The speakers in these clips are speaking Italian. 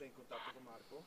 sei in contatto con Marco?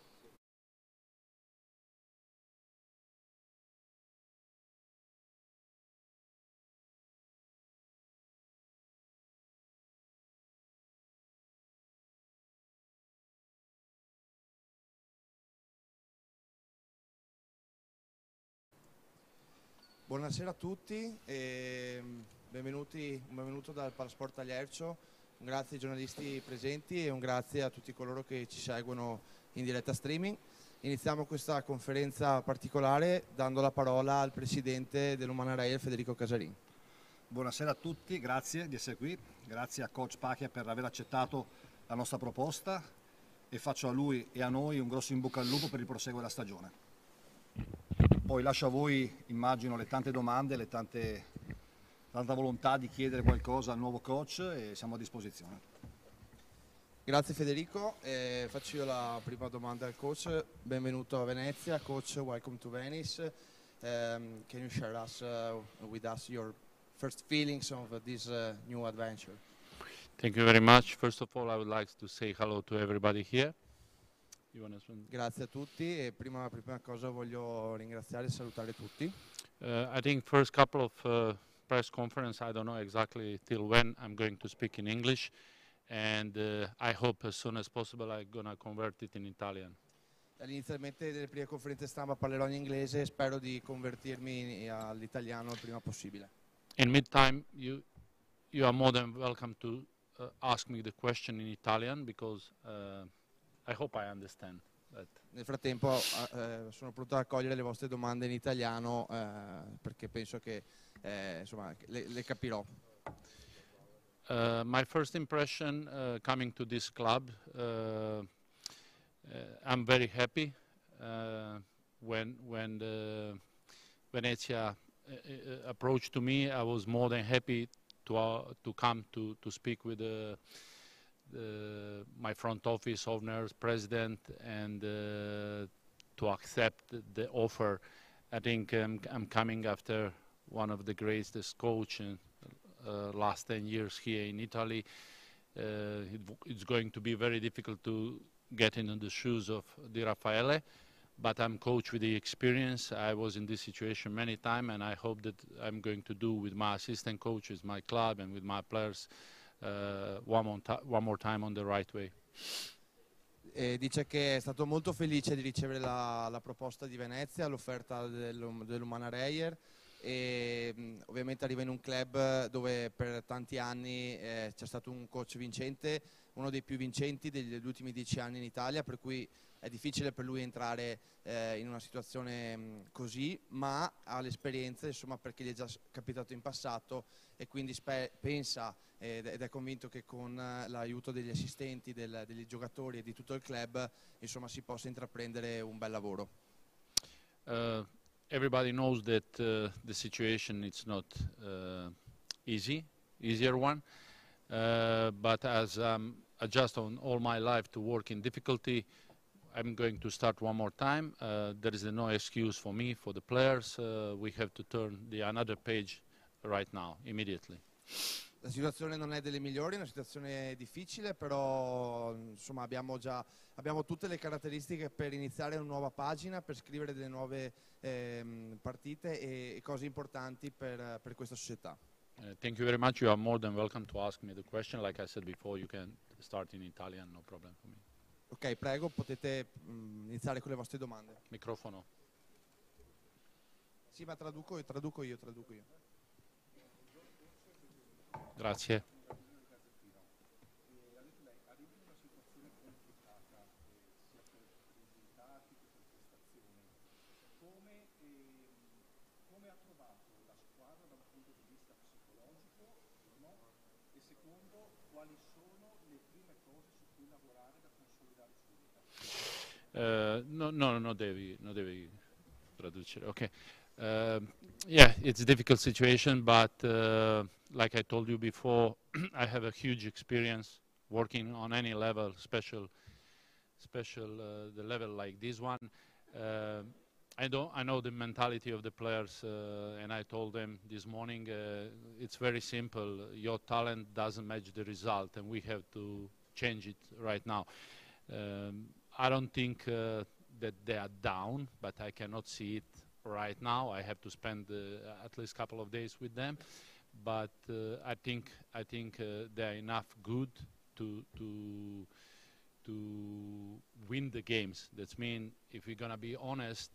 Buonasera a tutti e un benvenuto dal Palasport Tagliercio, un grazie ai giornalisti presenti e un grazie a tutti coloro che ci seguono in diretta streaming. Iniziamo questa conferenza particolare dando la parola al presidente dell'Umana Rail, Federico Casarin. Buonasera a tutti, grazie di essere qui, grazie a Coach Pacchia per aver accettato la nostra proposta e faccio a lui e a noi un grosso in bocca al lupo per il proseguo della stagione. Poi lascio a voi, immagino, le tante domande, tanta volontà di chiedere qualcosa al nuovo coach e siamo a disposizione. Grazie Federico, faccio io la prima domanda al coach. Benvenuto a Venezia, coach, welcome to Venice. Can you share with us your first feelings of this new adventure? Thank you very much. First of all, I would like to say hello to everybody here. Grazie a tutti e prima cosa voglio ringraziare e salutare tutti. I think first couple of press conference, I don't know exactly till when I'm going to speak in English, and I hope as soon as possible I'm gonna convert it in Italian. Inizialmente delle prime conferenze stampa parlerò in inglese e spero di convertirmi all'italiano il prima possibile. In meantime, you are more than welcome to ask me the question in Italian because I hope I understand that. Nel frattempo sono pronto ad accogliere le vostre domande in italiano perché penso che insomma, le capirò. My first impression coming to this club, I'm very happy when the Venezia approached to me. I was more than happy to come to speak with my front office owners, president, and to accept the offer. I think I'm coming after one of the greatest coach in last 10 years here in Italy. It's going to be very difficult to get into the shoes of Di Raffaele, but I'm coach with the experience. I was in this situation many times, and I hope that I'm going to do with my assistant coaches, my club, and with my players one more time on the right way. Dice che è stato molto felice di ricevere la proposta di Venezia, l'offerta dell'Umana Rail e ovviamente arriva in un club dove per tanti anni c'è stato un coach vincente, uno dei più vincenti degli ultimi 10 anni in Italia, per cui è difficile per lui entrare in una situazione così, ma ha l'esperienza, insomma, perché gli è già capitato in passato e quindi pensa ed è convinto che con l'aiuto degli assistenti, degli giocatori e di tutto il club, insomma, si possa intraprendere un bel lavoro. Everybody knows that the situation is not easier one, but as I just on all my life to work in difficulty, I'm going to start one more time. There is no excuse for me, for the players. We have to turn another page right now, immediately. La situazione non è delle migliori, è una situazione difficile, però insomma abbiamo tutte le caratteristiche per iniziare una nuova pagina, per scrivere delle nuove partite e cose importanti per questa società. Thank you very much. You are more than welcome to ask me the question. Like I said before, you can start in Italian, no problem for me. Ok, prego, potete iniziare con le vostre domande. Microfono. Sì, ma traduco io. Grazie. Come ha trovato la squadra da un punto di vista psicologico, primo, e secondo, quali sono le prime cose su cui lavorare da consolidare subito? No devi traducere. Okay. Yeah, it's a difficult situation, but like I told you before, I have a huge experience working on any level, special the level like this one. I know the mentality of the players, and I told them this morning, it's very simple. Your talent doesn't match the result, and we have to change it right now. I don't think that they are down, but I cannot see it right now. I have to spend at least a couple of days with them. But I think they are enough good to win the games. That means, if we're gonna be honest,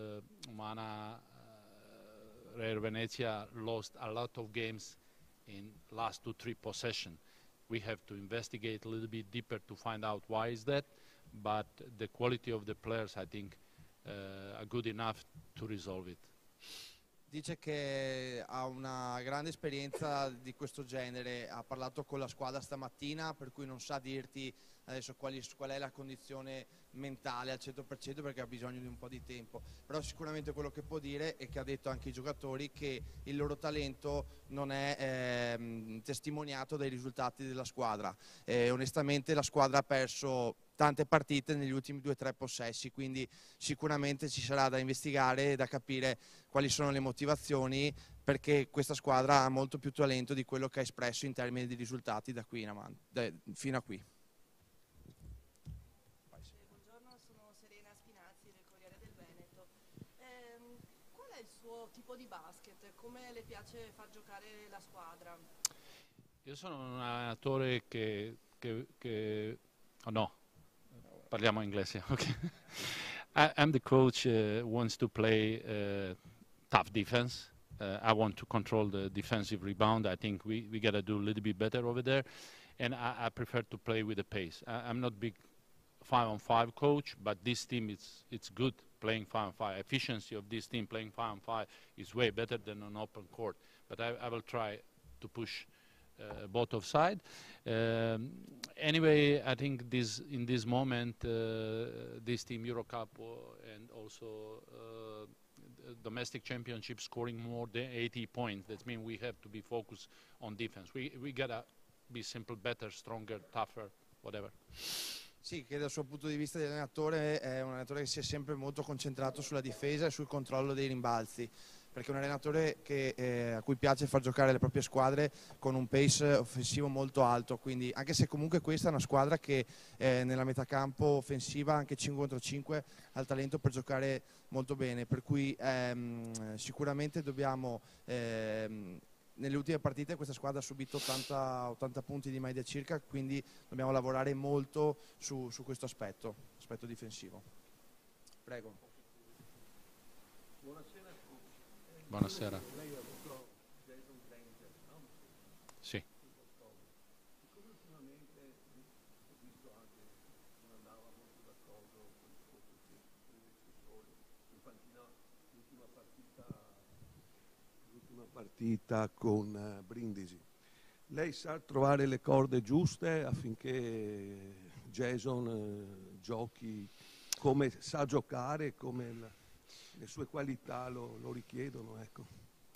Real Venezia lost a lot of games in last 2-3 possession. We have to investigate a little bit deeper to find out why is that. But the quality of the players, I think, are good enough to resolve it. Dice che ha una grande esperienza di questo genere, ha parlato con la squadra stamattina, per cui non sa dirti adesso qual è la condizione mentale al 100% perché ha bisogno di un po' di tempo, però sicuramente quello che può dire è che ha detto anche ai giocatori che il loro talento non è testimoniato dai risultati della squadra. Onestamente la squadra ha perso tante partite negli ultimi 2-3 possessi, quindi sicuramente ci sarà da investigare e da capire quali sono le motivazioni, perché questa squadra ha molto più talento di quello che ha espresso in termini di risultati da qui in avanti, fino a qui. Buongiorno, sono Serena Spinazzi del Corriere del Veneto. Qual è il suo tipo di basket? Come le piace far giocare la squadra? Io sono un allenatore oh no, parliamo inglese, ok? I'm the coach wants to play tough defense. I want to control the defensive rebound. I think we got to do a little bit better over there. And I prefer to play with the pace. I'm not big 5-on-5 coach, but this team, it's good playing 5-on-5. Efficiency of this team playing 5-on-5 is way better than on open court. But I will try to push both of sides. Anyway, I think in this moment, this team Eurocup and also domestic championship scoring more than 80 points. That means we have to be focused on defense. We gotta be simple, better, stronger, tougher, whatever. Sì, che dal suo punto di vista di allenatore è un allenatore che si è sempre molto concentrato sulla difesa e sul controllo dei rimbalzi, perché è un allenatore a cui piace far giocare le proprie squadre con un pace offensivo molto alto, quindi anche se comunque questa è una squadra che nella metà campo offensiva, anche 5 contro 5, ha il talento per giocare molto bene, per cui sicuramente dobbiamo... nelle ultime partite questa squadra ha subito 80 punti di media circa, quindi dobbiamo lavorare molto su questo aspetto difensivo. Prego. Buonasera. Buonasera. Lei ha avuto Jason Danger, no? Sì. Siccome ultimamente ho visto anche non andava molto d'accordo con il suo predecessore in panchina l'ultima partita con Brindisi. Lei sa trovare le corde giuste affinché Jason giochi come sa giocare, come le sue qualità lo richiedono, ecco.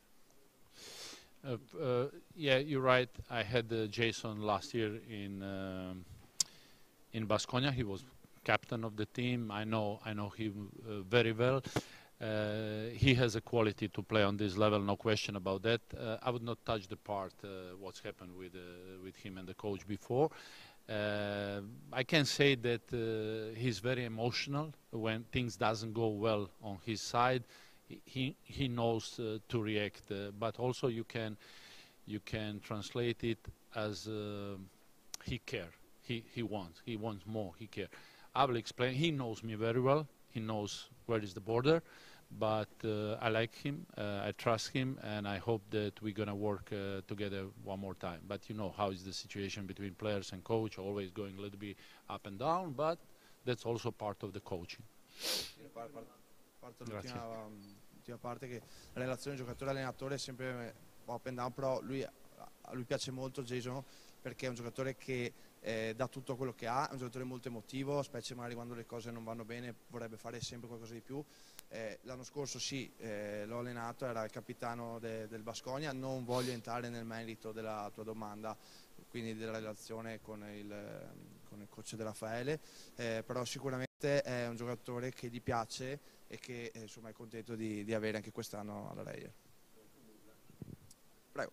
Yeah, you're right. I had Jason last year in Baskonia. He was captain of the team. I know him very well. He has a quality to play on this level, no question about that. I would not touch the part what's happened with him and the coach before. I can say that he's very emotional when things doesn't go well on his side. He knows to react, but also you can translate it as he care. He wants more. He care. I will explain. He knows me very well. He knows where is the border, but I like him. I trust him, and I hope that we're gonna work together one more time. But you know how is the situation between players and coach, always going a little bit up and down, but that's also part of the coaching. Parto l'ultima parte, che la relazione giocatore-allenatore è sempre up and down, però a lui piace molto Jason perché è un giocatore che dà tutto quello che ha, è un giocatore molto emotivo, specie magari quando le cose non vanno bene vorrebbe fare sempre qualcosa di più. L'anno scorso sì, l'ho allenato, era il capitano del Baskonia. Non voglio entrare nel merito della tua domanda, quindi della relazione con il coach De Raffaele, però sicuramente è un giocatore che gli piace e che insomma è contento di avere anche quest'anno alla Reyer. Prego.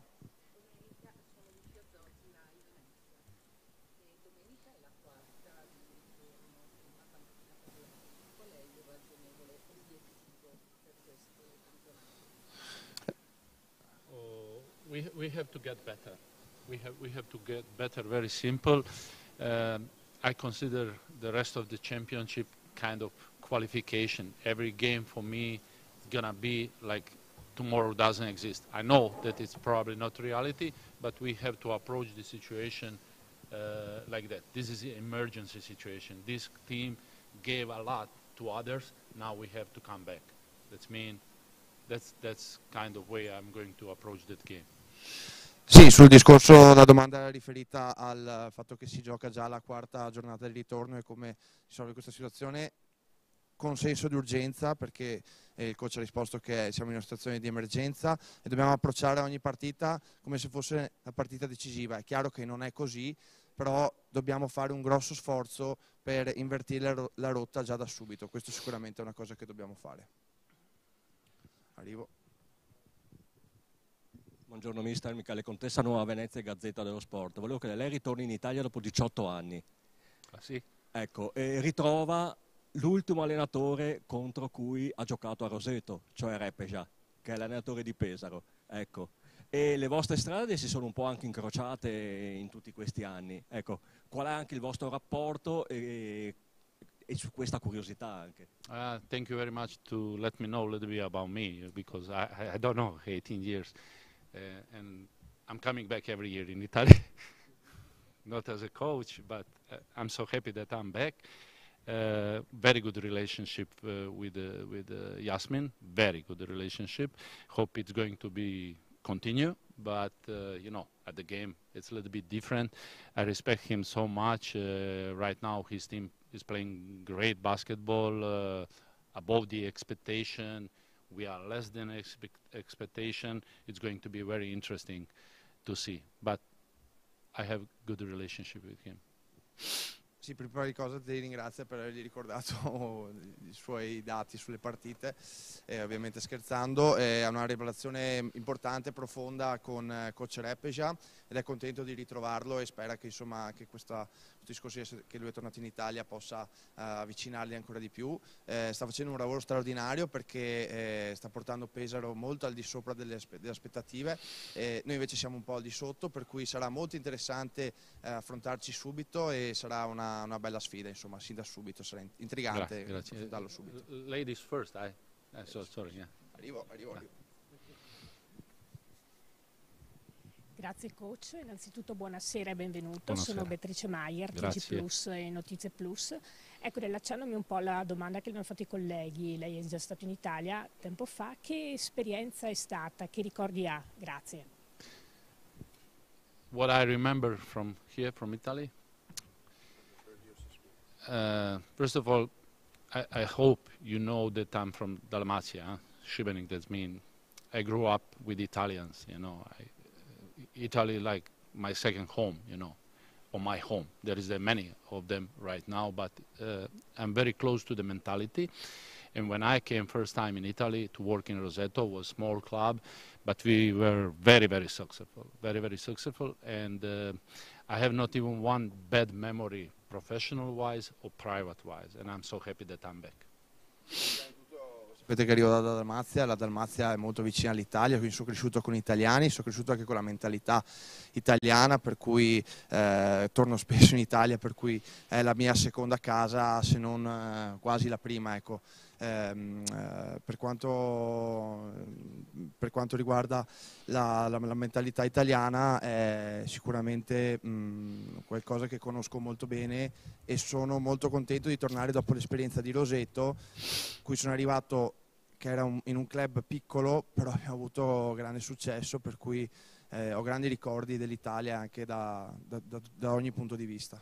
we have to get better. We have to get better. Very simple. I consider the rest of the championship kind of qualification. Every game for me is gonna be like tomorrow doesn't exist. I know that it's probably not reality, but we have to approach the situation like that. This is an emergency situation. This team gave a lot to others. Now we have to come back. That's kind of way I'm going to approach that game. Sì, sul discorso, la domanda era riferita al fatto che si gioca già la quarta giornata di ritorno e come risolve questa situazione con senso di urgenza, perché il coach ha risposto che siamo in una situazione di emergenza e dobbiamo approcciare ogni partita come se fosse una partita decisiva. È chiaro che non è così, però dobbiamo fare un grosso sforzo per invertire la rotta già da subito. Questo sicuramente è una cosa che dobbiamo fare. Arrivo. Buongiorno mister, Michele Contessa, Nuova Venezia e Gazzetta dello Sport. Volevo che lei ritorni in Italia dopo 18 anni. Ah, sì? Ecco, e ritrova l'ultimo allenatore contro cui ha giocato a Roseto, cioè Repeja, che è l'allenatore di Pesaro. Ecco. E le vostre strade si sono un po' anche incrociate in tutti questi anni. Ecco, qual è anche il vostro rapporto e su questa curiosità anche? Thank you very much to let me know a little bit about me, because I don't know, 18 years. And I'm coming back every year in Italy, not as a coach, but I'm so happy that I'm back. Very good relationship with Yasmin, very good relationship. Hope it's going to be continue, but you know, at the game it's a little bit different. I respect him so much. Right now his team is playing great basketball, above the expectation. We are less than expectation. It's going to be very interesting to see. But I have good relationship with him. Sì, per prima cosa ti ringrazio per avergli ricordato i suoi dati sulle partite, ovviamente scherzando. Ha una relazione importante, profonda con coach Repeja ed è contento di ritrovarlo e spera che, insomma, che questo discorso che lui è tornato in Italia possa avvicinarli ancora di più. Sta facendo un lavoro straordinario perché sta portando Pesaro molto al di sopra delle aspettative. Noi invece siamo un po' al di sotto, per cui sarà molto interessante affrontarci subito e sarà una bella sfida, insomma, sin da subito, sarà intrigante affrontarlo subito. Ladies first, sorry, yeah. Arrivo. Grazie coach, innanzitutto buonasera e benvenuto. Buonasera. Sono Beatrice Maier, TG Grazie. Plus e Notizie Plus. Ecco, rilacciandomi un po' alla domanda che mi hanno fatto i colleghi, lei è già stato in Italia tempo fa, che esperienza è stata, che ricordi ha? Grazie. What I remember from here, from Italy? First of all, I hope you know that I'm from Dalmatia, Šibenik, that means I grew up with Italians, you know. Italy like my second home, you know, or my home. There is many of them right now, but I'm very close to the mentality. And when I came first time in Italy to work in Roseto, it was a small club, but we were very, very successful, very, very successful. And I have not even one bad memory, professional-wise or private-wise, and I'm so happy that I'm back. Sapete che arrivo dalla Dalmazia, la Dalmazia è molto vicina all'Italia, quindi sono cresciuto con italiani, sono cresciuto anche con la mentalità italiana, per cui torno spesso in Italia, per cui è la mia seconda casa, se non quasi la prima, ecco. Per quanto riguarda la mentalità italiana è sicuramente qualcosa che conosco molto bene e sono molto contento di tornare dopo l'esperienza di Roseto, cui sono arrivato che era in un club piccolo, però abbiamo avuto grande successo, per cui ho grandi ricordi dell'Italia anche da ogni punto di vista.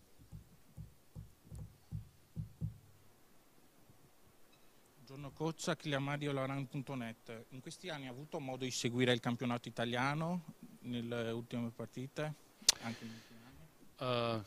Buongiorno coach, Achilleamadio.Laran.net. In questi anni ha avuto modo di seguire il campionato italiano nelle ultime partite? Anche negli ultimi anni?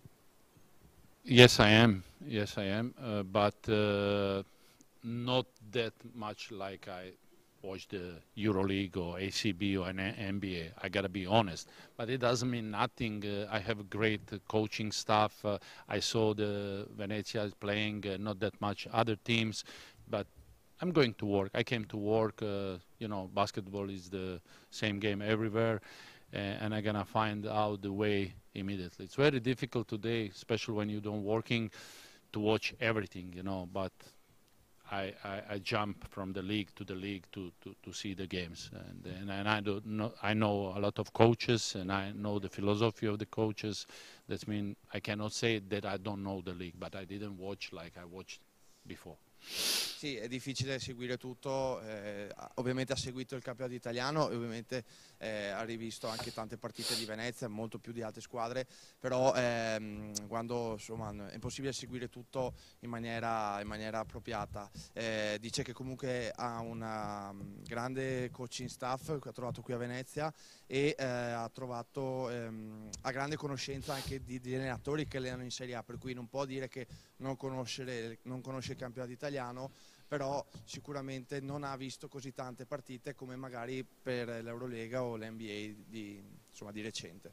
Yes, I am, but not that much like I watch the EuroLeague or ACB or NBA. I gotta be honest, but it doesn't mean nothing. I have great coaching staff. I saw the Venezia playing, not that much other teams, but I'm going to work. I came to work. You know, basketball is the same game everywhere, and I'm gonna find out the way immediately. It's very difficult today, especially when you don't working, to watch everything. You know, but I jump from the league to the league to see the games, and I know a lot of coaches, and I know the philosophy of the coaches. That means I cannot say that I don't know the league, but I didn't watch like I watched before. Sì, è difficile seguire tutto, ovviamente ha seguito il campionato italiano e ovviamente ha rivisto anche tante partite di Venezia, molto più di altre squadre, però quando insomma, è impossibile seguire tutto in maniera appropriata. Dice che comunque ha una grande coaching staff che ha trovato qui a Venezia e ha grande conoscenza anche di allenatori che allenano in Serie A, per cui non può dire che non conosce il campionato italiano, però sicuramente non ha visto così tante partite come magari per l'Eurolega o l'NBA di recente.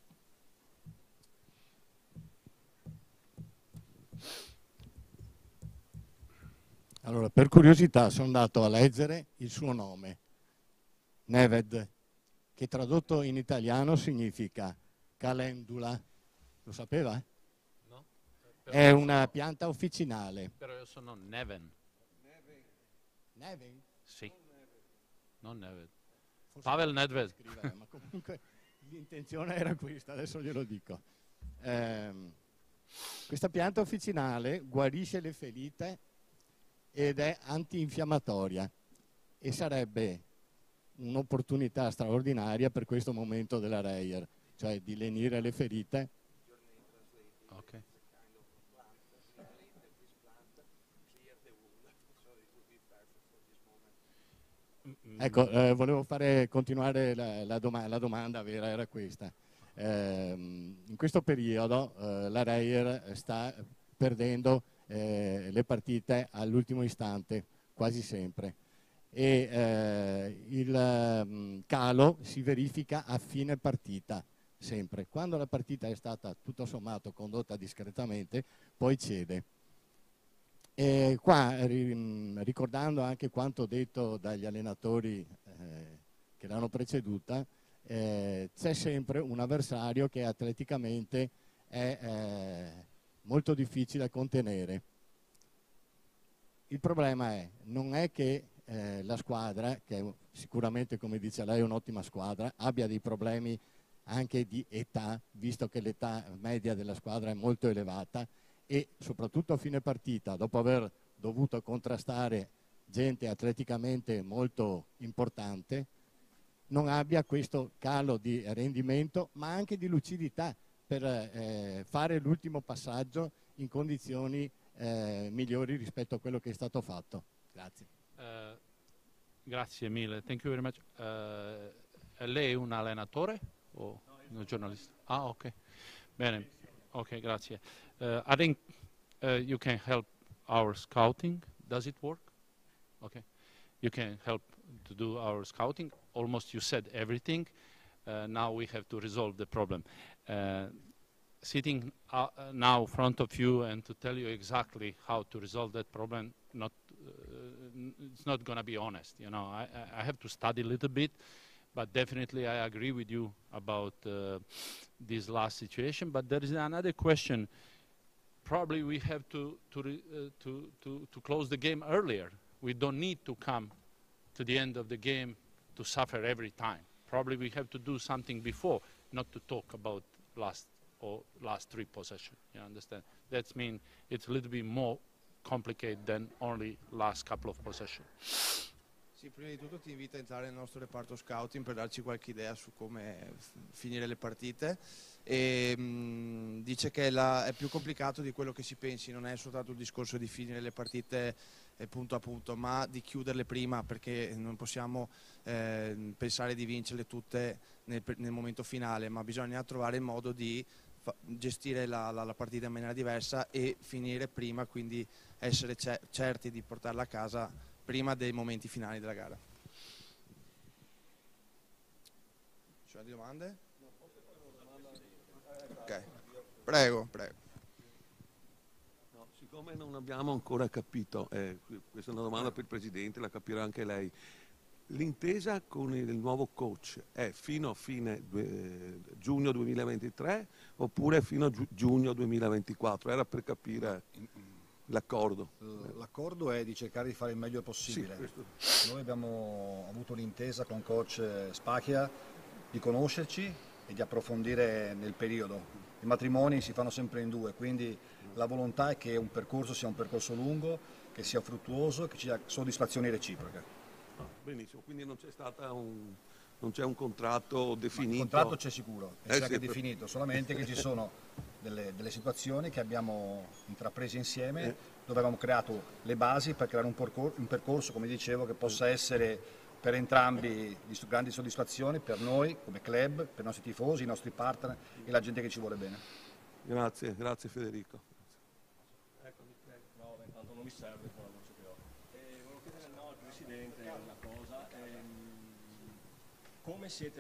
Allora, per curiosità sono andato a leggere il suo nome, Neved, che tradotto in italiano significa calendula. Lo sapeva? No? È una pianta officinale. Però io sono Neven. Neven? Sì. Non Neved. Pavel Nedved. Ma comunque l'intenzione era questa, adesso glielo dico. Questa pianta officinale guarisce le ferite ed è antinfiammatoria e sarebbe un'opportunità straordinaria per questo momento della Reyer, cioè di lenire le ferite. Okay. Ecco, volevo continuare la domanda vera era questa. In questo periodo la Reyer sta perdendo le partite all'ultimo istante, quasi sempre, e il calo si verifica a fine partita, sempre. Quando la partita è stata tutto sommato condotta discretamente, poi cede. E qua, ricordando anche quanto detto dagli allenatori che l'hanno preceduta, c'è sempre un avversario che atleticamente è molto difficile da contenere. Il problema non è che la squadra, che è sicuramente, come dice lei, un'ottima squadra, abbia dei problemi anche di età, visto che l'età media della squadra è molto elevata, e soprattutto a fine partita, dopo aver dovuto contrastare gente atleticamente molto importante, non abbia questo calo di rendimento, ma anche di lucidità per fare l'ultimo passaggio in condizioni migliori rispetto a quello che è stato fatto. Grazie. Grazie mille, thank you very much. Lei è un allenatore o un giornalista? Ah, ok. Bene, ok, grazie. I think you can help our scouting. Does it work? Okay. You can help to do our scouting. Almost you said everything. Now we have to resolve the problem. Sitting now in front of you and to tell you exactly how to resolve that problem, it's not going to be honest. You know, I have to study a little bit, but definitely I agree with you about this last situation. But there is another question. Probably we have to close the game earlier. We don't need to come to the end of the game to suffer every time. Probably we have to do something before, not to talk about last three possessions. You understand? That means it's a little bit more complicated than only last couple of possessions. Sì, prima di tutto ti invito a entrare nel nostro reparto scouting per darci qualche idea su come finire le partite, e dice che è più complicato di quello che si pensi, non è soltanto il discorso di finire le partite punto a punto, ma di chiuderle prima, perché non possiamo pensare di vincerle tutte nel momento finale, ma bisogna trovare il modo di gestire la partita in maniera diversa e finire prima, quindi essere certi di portarla a casa prima dei momenti finali della gara. Ci sono domande? Ok, prego. No, Siccome non abbiamo ancora capito, questa è una domanda per il Presidente, la capirà anche lei, l'intesa con il nuovo coach è fino a fine giugno 2023 oppure fino a giugno 2024? Era per capire l'accordo. L'accordo è di cercare di fare il meglio possibile. Sì, noi abbiamo avuto l'intesa con coach Spacchia di conoscerci e di approfondire nel periodo. I matrimoni si fanno sempre in due, quindi la volontà è che un percorso sia un percorso lungo, che sia fruttuoso, che ci sia soddisfazioni reciproche. Benissimo, quindi non c'è stata non c'è un contratto definito? Il contratto c'è sicuro, è sì, definito, solamente che ci sono delle situazioni che abbiamo intrapreso insieme, dove abbiamo creato le basi per creare un percorso, come dicevo, che possa essere per entrambi di grandi soddisfazioni, per noi come club, per i nostri tifosi, i nostri partner e la gente che ci vuole bene. Grazie, grazie Federico. No, intanto non mi serve con la voce che ho. Volevo chiedere al Presidente una cosa. Come siete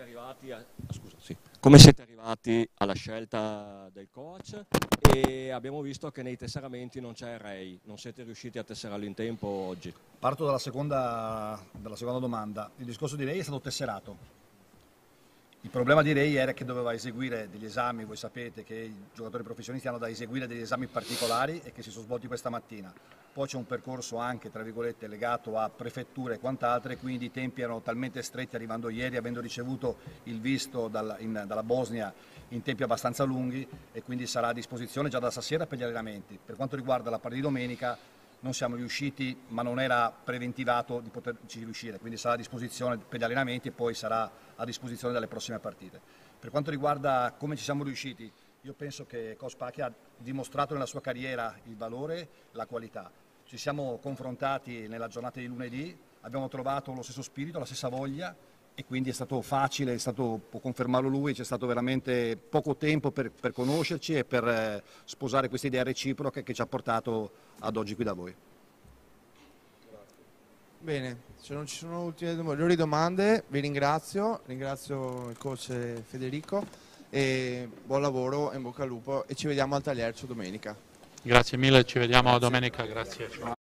arrivati alla scelta del coach? E abbiamo visto che nei tesseramenti non c'è Ray, non siete riusciti a tesserarlo in tempo oggi. Parto dalla seconda domanda. Il discorso di Ray è stato tesserato. Il problema di Ray era che doveva eseguire degli esami, voi sapete che i giocatori professionisti hanno da eseguire degli esami particolari e che si sono svolti questa mattina. Poi c'è un percorso anche, tra virgolette, legato a prefetture e quant'altro, quindi i tempi erano talmente stretti arrivando ieri, avendo ricevuto il visto dalla Bosnia in tempi abbastanza lunghi, e quindi sarà a disposizione già da stasera per gli allenamenti. Per quanto riguarda la partita di domenica, non siamo riusciti, ma non era preventivato di poterci riuscire, quindi sarà a disposizione per gli allenamenti e poi sarà a disposizione dalle prossime partite. Per quanto riguarda come ci siamo riusciti, io penso che Coach Spacchia ha dimostrato nella sua carriera il valore, la qualità. Ci siamo confrontati nella giornata di lunedì, abbiamo trovato lo stesso spirito, la stessa voglia, e quindi è stato facile, può confermarlo lui, c'è stato veramente poco tempo per conoscerci e per sposare questa idea reciproca che ci ha portato ad oggi qui da voi. Bene, se non ci sono ulteriori domande vi ringrazio il coach Federico e buon lavoro, in bocca al lupo e ci vediamo al Tagliercio domenica. Grazie mille, ci vediamo domenica, grazie.